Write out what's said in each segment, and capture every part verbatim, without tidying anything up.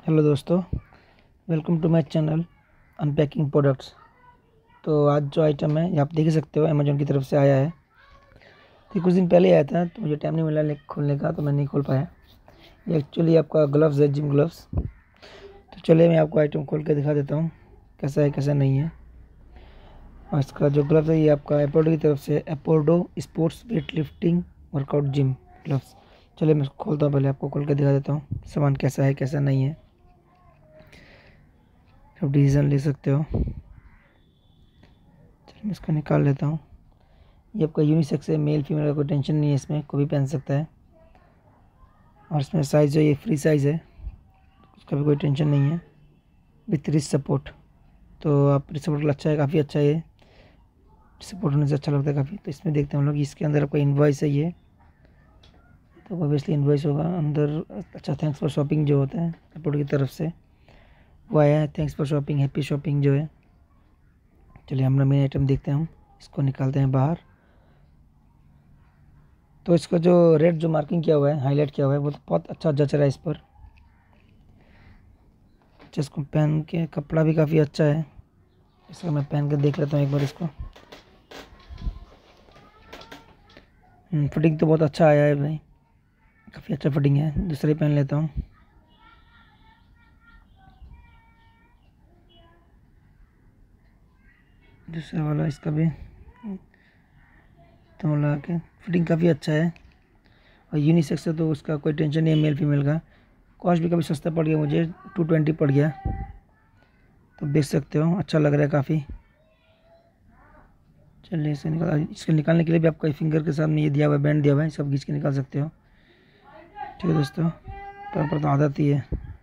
Hello दोस्तों, welcome to my channel unpacking products. तो आज जो आइटम है ये आप देख ही सकते हो, अमेजोन की तरफ से आया है। तो कुछ दिन पहले आया था तो मुझे टाइम नहीं मिला ले- खोलने का, तो मैं नहीं खोल पाया। ये एक्चुअली आपका ग्लव्स है, जिम ग्लव्स। तो चलिए मैं आपको आइटम खोल के दिखा देता हूँ कैसा है कैसा नहीं है। और इसका जो ग्लव्स है ये आपका एपोर्डो की तरफ से, एपोर्डो sports weight lifting workout gym gloves. चलिए मैं इसको खोलता हूँ, पहले आपको खोल के दिखा देता हूँ सामान कैसा है कैसा नहीं है, आप डिसीजन ले सकते हो। चलिए मैं इसको निकाल लेता हूँ। ये आपका यूनिसेक्स है, मेल फीमेल का कोई टेंशन नहीं है, इसमें कोई भी पहन सकता है। और इसमें साइज़ जो ये फ्री साइज़ है, उसका भी कोई टेंशन नहीं है, विथ रिस्ट सपोर्ट। तो आप रिस्ट सपोर्ट अच्छा है, काफ़ी अच्छा है ये। सपोर्ट होने से अच्छा लगता है काफ़ी। तो इसमें देखते हैं हम लोग, इसके अंदर आपका इन्वॉइस है ये, तो ऑब्वियसली इन्वॉइस होगा अंदर। अच्छा, थैंक्स फॉर शॉपिंग जो होता है सपोर्ट की तरफ से वो आया है, thanks for shopping, happy shopping जो है। चलिए हम मेन आइटम देखते हैं, हम इसको निकालते हैं बाहर। तो इसका जो रेड जो मार्किंग किया हुआ है, हाईलाइट किया हुआ है, वो तो बहुत अच्छा जच रहा है इस पर। अच्छा, इसको पहन के कपड़ा भी काफ़ी अच्छा है। इसका मैं पहन के देख लेता हूँ एक बार इसको। फिटिंग तो बहुत अच्छा आया है भाई, काफ़ी अच्छा फिटिंग है। दूसरे पहन लेता हूँ। दूसरा वाला इसका भी तो लगा के फिटिंग काफ़ी अच्छा है। और यूनिसेक्स है तो उसका कोई टेंशन नहीं है, मेल फीमेल का। कॉस्ट भी काफ़ी सस्ता पड़ गया मुझे, टू ट्वेंटी पड़ गया। तो देख सकते हो, अच्छा लग रहा है काफ़ी। चलिए इसे निकाल, इसके निकालने के लिए भी आपका फिंगर के सामने ये दिया हुआ है, बैंड दिया हुआ है, सब खींच के निकाल सकते हो। ठीक है दोस्तों, पर पर तो आदत ही है,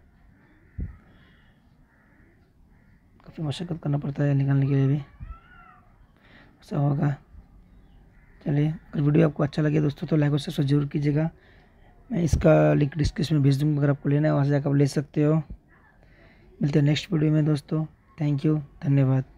काफ़ी मशक्क़त करना पड़ता है निकालने के लिए भी, ऐसा होगा। चलिए, अगर वीडियो आपको अच्छा लगे दोस्तों तो लाइक और सब्सक्राइब जरूर कीजिएगा। मैं इसका लिंक डिस्क्रिप्शन में भेज दूँगा, अगर आपको लेना है वहाँ से जाकर आप ले सकते हो। मिलते हैं नेक्स्ट वीडियो में दोस्तों। थैंक यू, धन्यवाद।